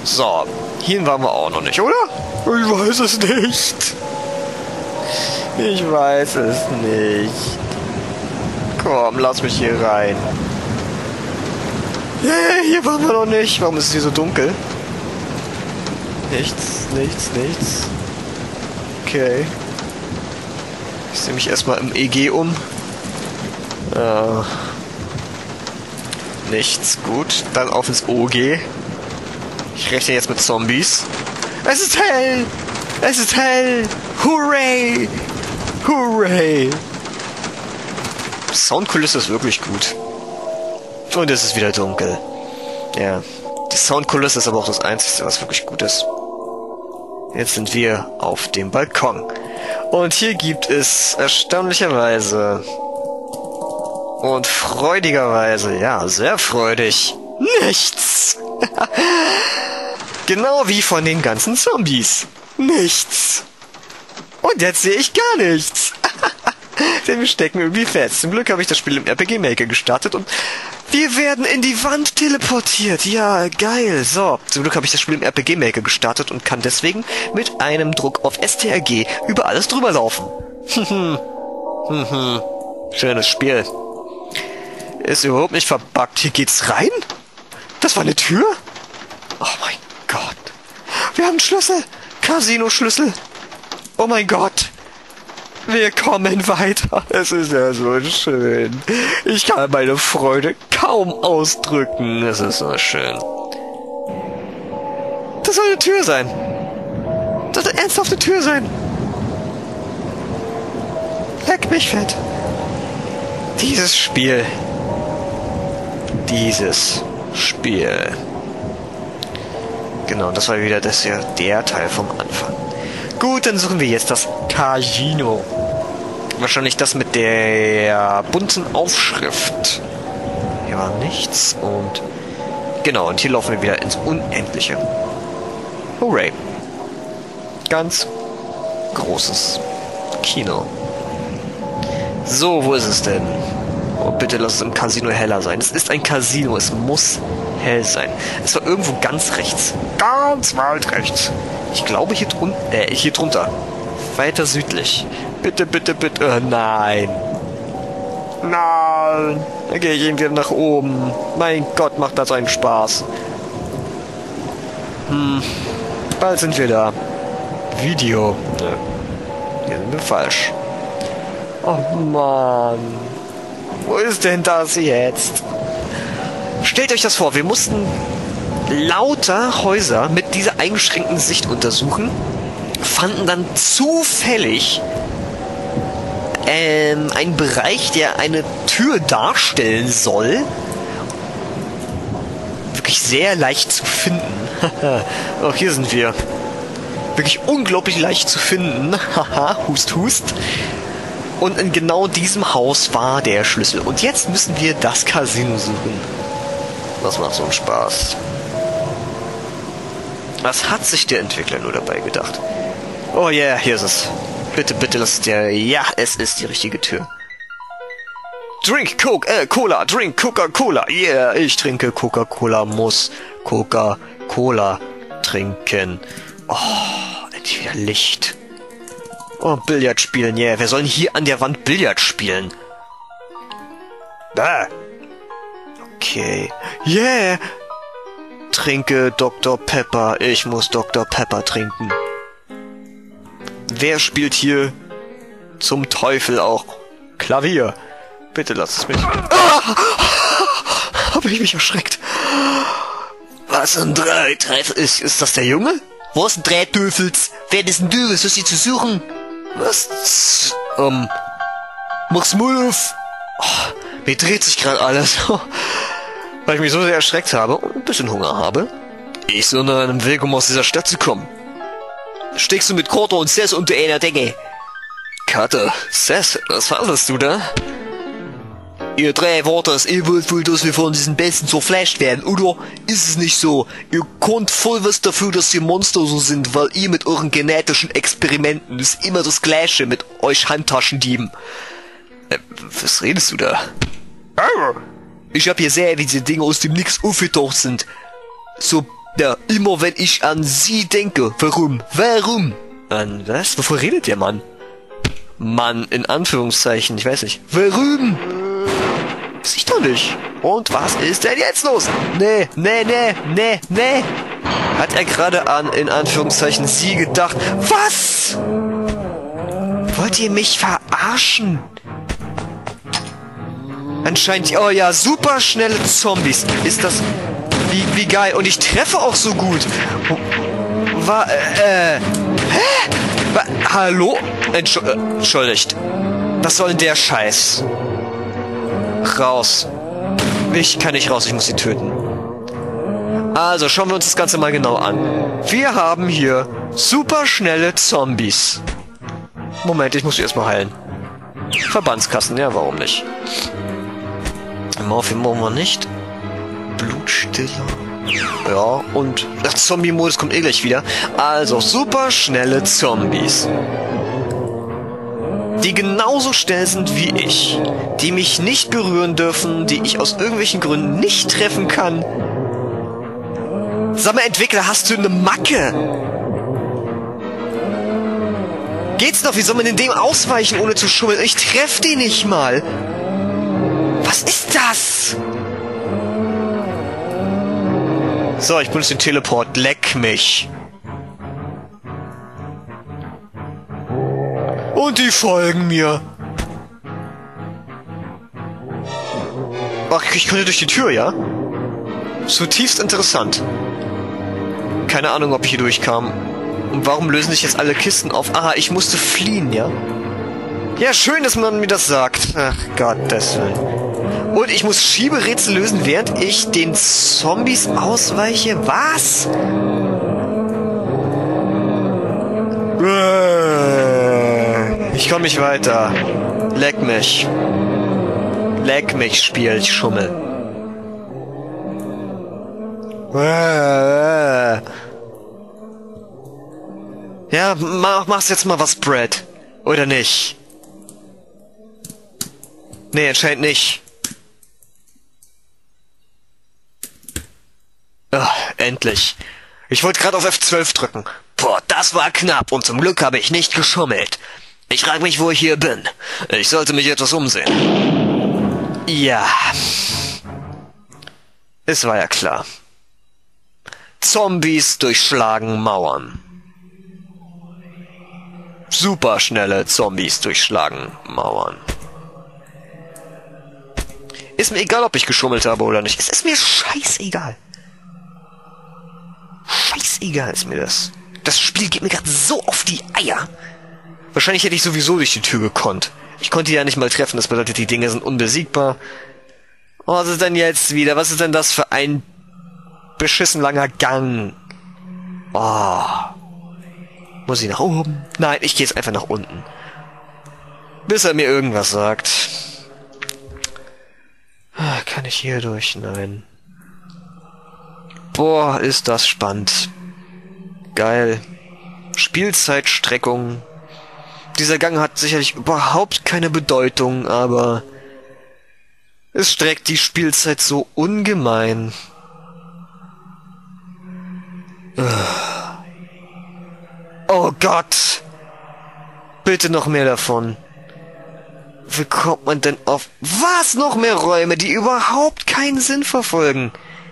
So, hier waren wir auch noch nicht, oder? Ich weiß es nicht. Ich weiß es nicht. Komm, lass mich hier rein. Yeah, hier waren wir noch nicht. Warum ist es hier so dunkel? Nichts, nichts, nichts. Okay. Ich sehe mich erstmal im EG um. Nichts, gut. Dann auf ins OG. Ich rechne jetzt mit Zombies. Es ist hell! Es ist hell! Hooray! Hooray! Soundkulisse ist wirklich gut. Und es ist wieder dunkel. Ja. Die Soundkulisse ist aber auch das Einzige, was wirklich gut ist. Jetzt sind wir auf dem Balkon. Und hier gibt es erstaunlicherweise und freudigerweise, ja, sehr freudig, nichts. Genau wie von den ganzen Zombies. Nichts. Und jetzt sehe ich gar nichts. Denn wir stecken irgendwie fest. Zum Glück habe ich das Spiel im RPG Maker gestartet und wir werden in die Wand teleportiert. Ja, geil. So, zum Glück habe ich das Spiel im RPG Maker gestartet und kann deswegen mit einem Druck auf STRG über alles drüber laufen. Schönes Spiel. Ist überhaupt nicht verbuggt. Hier geht's rein? Das war eine Tür? Oh mein Gott. Wir haben einen Schlüssel. Casino-Schlüssel. Oh mein Gott. Wir kommen weiter. Es ist ja so schön. Ich kann meine Freude kaum ausdrücken. Es ist so schön. Das soll eine Tür sein. Das soll ernsthaft eine Tür sein. Leck mich fett. Dieses Spiel. Dieses Spiel. Genau, das war wieder das hier, der Teil vom Anfang. Gut, dann suchen wir jetzt das Casino. Wahrscheinlich das mit der bunten Aufschrift. Hier war nichts und... Genau, und hier laufen wir wieder ins Unendliche. Hooray. Ganz großes Kino. So, wo ist es denn? Oh, bitte lass es im Casino heller sein. Es ist ein Casino, es muss hell sein. Es war irgendwo ganz rechts. Ganz weit rechts. Ich glaube hier drunter. Weiter südlich. Bitte, bitte, bitte. Nein. Nein. Da gehe ich irgendwie nach oben. Mein Gott, macht das einen Spaß. Bald sind wir da. Video. Ne. Hier sind wir falsch. Oh Mann. Wo ist denn das jetzt? Stellt euch das vor, wir mussten lauter Häuser mit dieser eingeschränkten Sicht untersuchen, fanden dann zufällig einen Bereich, der eine Tür darstellen soll. Wirklich sehr leicht zu finden. Auch hier sind wir. Wirklich unglaublich leicht zu finden. Haha, hust, hust. Und in genau diesem Haus war der Schlüssel. Und jetzt müssen wir das Casino suchen. Das macht so einen Spaß. Was hat sich der Entwickler nur dabei gedacht? Oh ja, yeah, hier ist es. Bitte, bitte, das ist der... Ja, es ist die richtige Tür. Drink Coca-Cola, drink Coca-Cola. Yeah, ich trinke Coca-Cola, muss Coca-Cola trinken. Oh, endlich wieder Licht. Oh, Billard spielen, yeah. Wer soll denn hier an der Wand Billard spielen? Da. Okay. Yeah. Trinke Dr. Pepper. Ich muss Dr. Pepper trinken. Wer spielt hier zum Teufel auch Klavier? Bitte lass es mich. Ah! Habe ich mich erschreckt. Was ein Dreiteufel ist das der Junge? Was ein Dreiteufels? Wer ist denn du? Was ist hier zu suchen? Was? Mach's Mund auf. Oh, mir dreht sich gerade alles. Weil ich mich so sehr erschreckt habe und ein bisschen Hunger habe. Ich bin nur einem Weg, um aus dieser Stadt zu kommen. Steckst du mit Carter und Seth unter einer Decke? Carter, Seth, was faselst du da? Ihr drei Waters, ihr wollt wohl, dass wir von diesen Besten zerfleischt werden, oder? Ist es nicht so? Ihr konnt voll was dafür, dass ihr Monster so sind, weil ihr mit euren genetischen Experimenten ist immer das Gleiche mit euch Handtaschendieben. Was redest du da? Ich hab hier gesehen, wie diese Dinge aus dem Nix aufgetaucht sind. So Ja, immer wenn ich an sie denke. Warum? Warum? An was? Wovor redet ihr, Mann? Mann, in Anführungszeichen, ich weiß nicht. Warum? Weiß ich doch nicht. Und was ist denn jetzt los? Nee. Hat er gerade an, in Anführungszeichen, sie gedacht? Was? Wollt ihr mich verarschen? Anscheinend, oh ja, super schnelle Zombies. Ist das... Wie geil. Und ich treffe auch so gut. Hä? Hallo? Entschuldigt. Was soll denn der Scheiß? Raus. Ich kann nicht raus, ich muss sie töten. Also, schauen wir uns das Ganze mal genau an. Wir haben hier super schnelle Zombies. Moment, ich muss sie erstmal heilen. Verbandskasten, ja, warum nicht? Morphin brauchen wir nicht. Blutstiller. Ja, und der Zombie-Modus kommt eh gleich wieder. Also, super schnelle Zombies. Die genauso schnell sind wie ich. Die mich nicht berühren dürfen, die ich aus irgendwelchen Gründen nicht treffen kann. Sag mal, Entwickler, hast du eine Macke? Geht's noch? Wie soll man in dem ausweichen, ohne zu schummeln? Ich treff die nicht mal. Was ist das? So, ich benutze den Teleport. Leck mich. Und die folgen mir. Ach, ich könnte durch die Tür, ja? Zutiefst interessant. Keine Ahnung, ob ich hier durchkam. Und warum lösen sich jetzt alle Kisten auf? Aha, ich musste fliehen, ja? Ja, schön, dass man mir das sagt. Ach Gott, deswegen. Und ich muss Schieberätsel lösen, während ich den Zombies ausweiche? Was? Ich komme nicht weiter. Leck mich. Leck mich, Spiel, ich schummel. Ja, mach's jetzt mal was, Brad. Oder nicht? Nee, anscheinend nicht. Ach, endlich. Ich wollte gerade auf F12 drücken. Boah, das war knapp und zum Glück habe ich nicht geschummelt. Ich frage mich, wo ich hier bin. Ich sollte mich etwas umsehen. Ja. Es war ja klar. Zombies durchschlagen Mauern. Superschnelle Zombies durchschlagen Mauern. Ist mir egal, ob ich geschummelt habe oder nicht. Es ist mir scheißegal. Scheißegal ist mir das. Das Spiel geht mir gerade so auf die Eier. Wahrscheinlich hätte ich sowieso durch die Tür gekonnt. Ich konnte die ja nicht mal treffen, das bedeutet, die Dinge sind unbesiegbar. Oh, was ist denn jetzt wieder? Was ist denn das für ein beschissen langer Gang? Oh. Muss ich nach oben? Nein, ich gehe jetzt einfach nach unten. Bis er mir irgendwas sagt. Kann ich hier durch? Nein. Boah, ist das spannend. Geil. Spielzeitstreckung. Dieser Gang hat sicherlich überhaupt keine Bedeutung, aber es streckt die Spielzeit so ungemein. Oh Gott! Bitte noch mehr davon. Wie kommt man denn auf... Was? Noch mehr Räume, die überhaupt keinen Sinn verfolgen?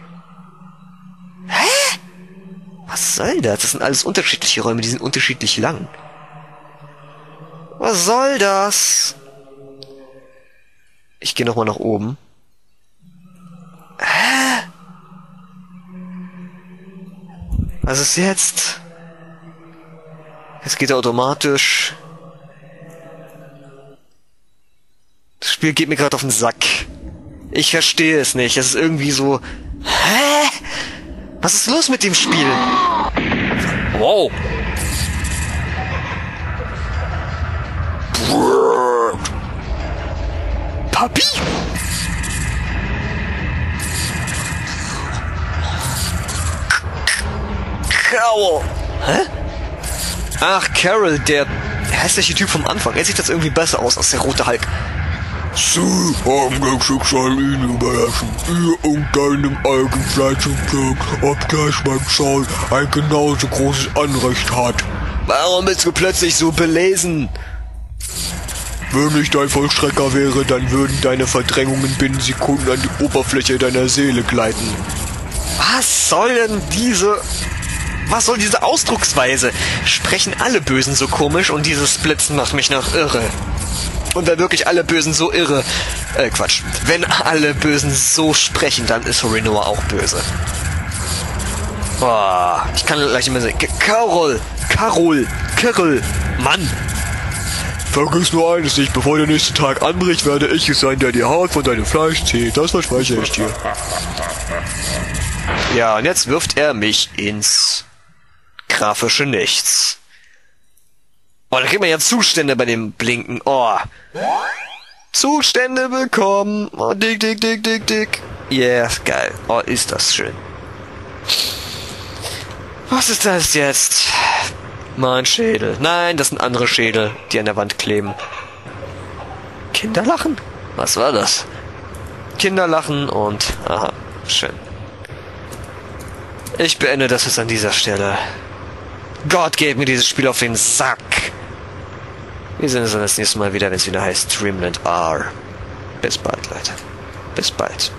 Hä? Was soll das? Das sind alles unterschiedliche Räume, die sind unterschiedlich lang. Was soll das? Ich gehe nochmal nach oben. Hä? Was ist jetzt? Es geht automatisch. Das Spiel geht mir gerade auf den Sack. Ich verstehe es nicht. Es ist irgendwie so... Hä? Was ist los mit dem Spiel? Wow. Papi? Carol. Hä? Ach, Carol, der hässliche Typ vom Anfang. Er sieht jetzt irgendwie besser aus als der rote Hulk. Sie haben das Schicksal Ihnen überlassen. Ihr und deinem eigenen Fleisch und Blut, obgleich mein Sohn ein genauso großes Anrecht hat. Warum bist du plötzlich so belesen? Wenn ich dein Vollstrecker wäre, dann würden deine Verdrängungen binnen Sekunden an die Oberfläche deiner Seele gleiten. Was soll diese Ausdrucksweise? Sprechen alle Bösen so komisch und dieses Splitzen macht mich noch irre. Und wenn wirklich alle Bösen so irre... Quatsch. Wenn alle Bösen so sprechen, dann ist Rinoa auch böse. Boah, ich kann gleich immer sagen... Karol, Mann! Vergiss nur eines nicht, bevor der nächste Tag anbricht, werde ich es sein, der die Haut von deinem Fleisch zieht. Das verspreche ich dir. Ja, und jetzt wirft er mich ins grafische Nichts. Oh, da kriegt man ja Zustände bei dem Blinken. Oh. Zustände bekommen. Oh, dick. Yeah, geil. Oh, ist das schön. Was ist das jetzt? Mein Schädel. Nein, das sind andere Schädel, die an der Wand kleben. Kinderlachen? Was war das? Kinderlachen und... Aha, schön. Ich beende das jetzt an dieser Stelle. Gott, geht mir dieses Spiel auf den Sack. Wir sehen uns dann das nächste Mal wieder, wenn es wieder heißt Dreamland R. Bis bald, Leute. Bis bald.